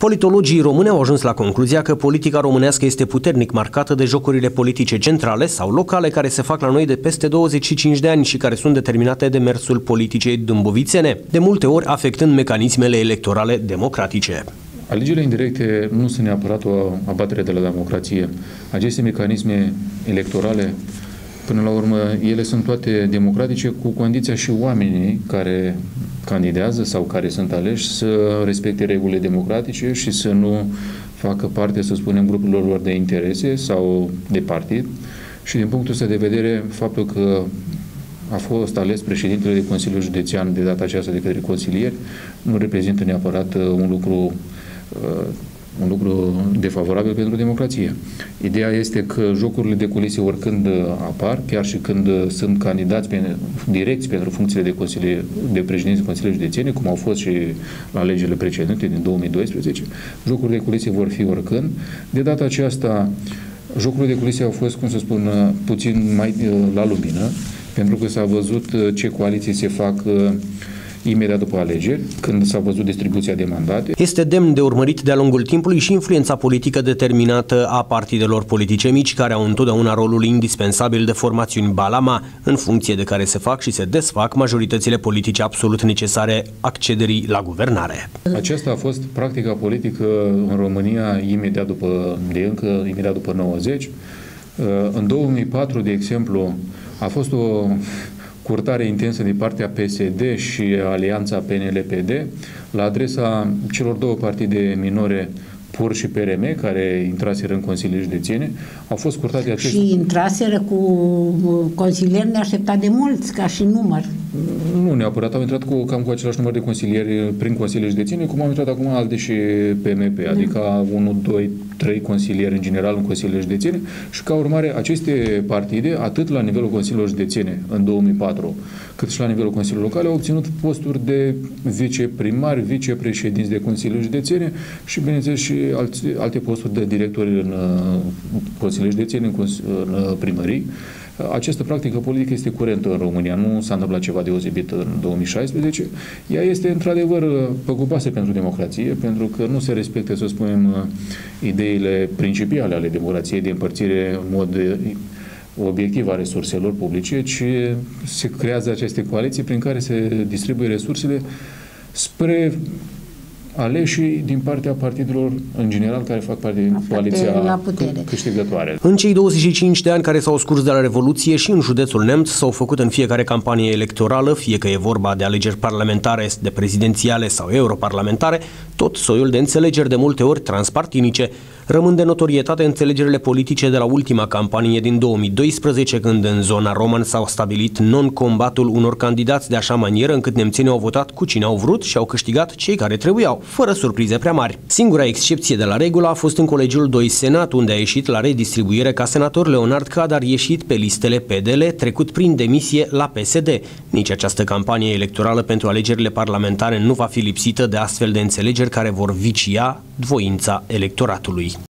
Politologii români au ajuns la concluzia că politica românească este puternic marcată de jocurile politice centrale sau locale care se fac la noi de peste 25 de ani și care sunt determinate de mersul politicii dâmbovițene, de multe ori afectând mecanismele electorale democratice. Alegerile indirecte nu sunt neapărat o abatere de la democrație. Aceste mecanisme electorale, până la urmă, ele sunt toate democratice, cu condiția și oamenii care candidează sau care sunt aleși să respecte regulile democratice și să nu facă parte, să spunem, grupurilor lor de interese sau de partid. Și din punctul ăsta de vedere, faptul că a fost ales președintele de Consiliul Județean de data aceasta de către consilieri nu reprezintă neapărat un lucru defavorabil pentru democrație. Ideea este că jocurile de culise oricând apar, chiar și când sunt candidați direcți pentru funcțiile de președinți de Consiliul Județene, cum au fost și la alegerile precedente din 2012, jocurile de culise vor fi oricând. De data aceasta, jocurile de culise au fost, cum să spun, puțin mai la lumină, pentru că s-a văzut ce coaliții se fac imediat după alegeri, când s-a văzut distribuția de mandate. Este demn de urmărit de-a lungul timpului și influența politică determinată a partidelor politice mici, care au întotdeauna rolul indispensabil de formațiuni balama, în funcție de care se fac și se desfac majoritățile politice absolut necesare accederii la guvernare. Aceasta a fost practica politică în România imediat după 90. În 2004, de exemplu, a fost o curtare intensă din partea PSD și alianța PNL-PD la adresa celor două partide minore, PUR și PRM, care intraseră în Consiliile Județene. Au fost curtate aceste... Și intraseră cu consilieri neașteptat de mulți, ca și număr. Nu neapărat, au intrat cam cu același număr de consilieri prin Consiliile Județene, cum au intrat acum alte și PMP, adică 1, 2, 3 consilieri în general în Consiliile Județene și ca urmare aceste partide, atât la nivelul Consiliilor Județene în 2004, cât și la nivelul Consiliului Locale, au obținut posturi de viceprimari, vicepreședinți de Consiliile Județene și, bineînțeles, și alte posturi de directori în Consiliile Județene, în primării. Această practică politică este curentă în România, nu s-a întâmplat ceva deosebit în 2016. Ea este într-adevăr preocupată pentru democrație, pentru că nu se respectă, să spunem, ideile principiale ale democrației de împărțire în mod obiectiv a resurselor publice, ci se creează aceste coaliții prin care se distribuie resursele spre aleșii din partea partidelor în general care fac parte din coaliția câștigătoare. În cei 25 de ani care s-au scurs de la Revoluție și în județul Neamț s-au făcut în fiecare campanie electorală, fie că e vorba de alegeri parlamentare, de prezidențiale sau europarlamentare, tot soiul de înțelegeri, de multe ori transpartinice. Rămân de notorietate înțelegerile politice de la ultima campanie din 2012, când în zona Roman s-au stabilit non-combatul unor candidați de așa manieră încât nemțenii au votat cu cine au vrut și au câștigat cei care trebuiau, fără surprize prea mari. Singura excepție de la regulă a fost în Colegiul 2 Senat, unde a ieșit la redistribuire ca senator Leonard Cadar, ieșit pe listele PDL, trecut prin demisie la PSD. Nici această campanie electorală pentru alegerile parlamentare nu va fi lipsită de astfel de înțelegeri care vor vicia voința electoratului.